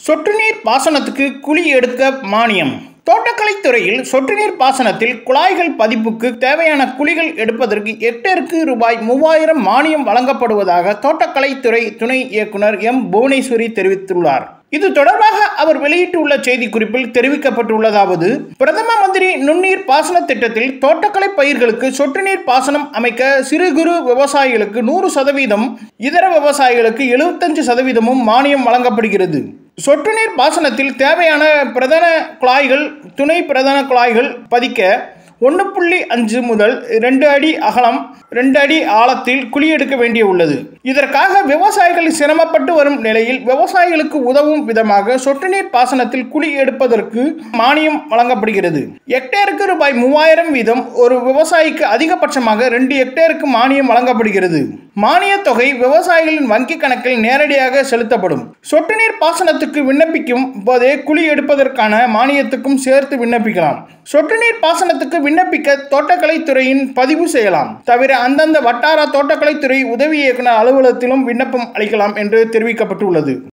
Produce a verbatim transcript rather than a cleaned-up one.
சொட்டு நீர் பாசனத்துக்கு குழி எடுக்க மானியம். தோட்டக்கலைத்துறையில் சொட்டு நீர் பாசனத்தில் குழாய்கள் பதிப்புக்கு தேவையான குழிகள் எடுப்பதற்கு ஹெக்டேருக்கு ரூபாய் மூவாயிரம் மானியம் வழங்கப்படுவதாக தோட்டக்கலைத்துறை துணை இயக்குனர் எம் புவனேஸ்வரி தெரிவித்துள்ளார். இது தொடர்பாக அவர் வெளியிட்டுள்ள செய்திக்குறிப்பில் தெரிவிக்கப்பட்டுள்ளதாவது: பிரதம மந்திரி நுண்ணீர் பாசன திட்டத்தில் தோட்டக்கலை பயிர்களுக்கு சொட்டு நீர் பாசனம் அமைக்க சிறு குறு விவசாயிகளுக்கு நூறு சதவீதம், இதர விவசாயிகளுக்கு எழுபத்தஞ்சு சதவீதமும் மானியம் வழங்கப்படுகிறது. சொட்டு நீர் பாசனத்தில் தேவையான பிரதான குழாய்கள், துணை பிரதான குழாய்கள் பதிக்க ஒன்று புள்ளி அஞ்சு முதல் ரெண்டு அடி அகலம், ரெண்டு அடி ஆழத்தில் குழி எடுக்க வேண்டிய உள்ளது. இதற்காக விவசாயிகள் சிரமப்பட்டு வரும் நிலையில் விவசாயிகளுக்கு உதவும் விதமாக சொட்டு நீர் பாசனத்தில் குழி எடுப்பதற்கு மானியம் வழங்கப்படுகிறது. ஹெக்டேருக்கு ரூபாய் மூவாயிரம் வீதம் ஒரு விவசாயிக்கு அதிகபட்சமாக ரெண்டு ஹெக்டேருக்கு மானியம் வழங்கப்படுகிறது. மானிய தொகை விவசாயிகளின் வங்கி கணக்கில் நேரடியாக செலுத்தப்படும். சொட்டு நீர் பாசனத்துக்கு விண்ணப்பிக்கும் போதே குழி எடுப்பதற்கான மானியத்துக்கும் சேர்த்து விண்ணப்பிக்கலாம். சொட்டு நீர் பாசனத்துக்கு விண்ணப்பிக்க தோட்டக்கலைத்துறையின் பதிவு செய்யலாம். தவிர அந்தந்த வட்டார தோட்டக்கலைத்துறை உதவி இயக்குனர் அலுவலகத்திலும் விண்ணப்பம் அளிக்கலாம் என்று தெரிவிக்கப்பட்டுள்ளது.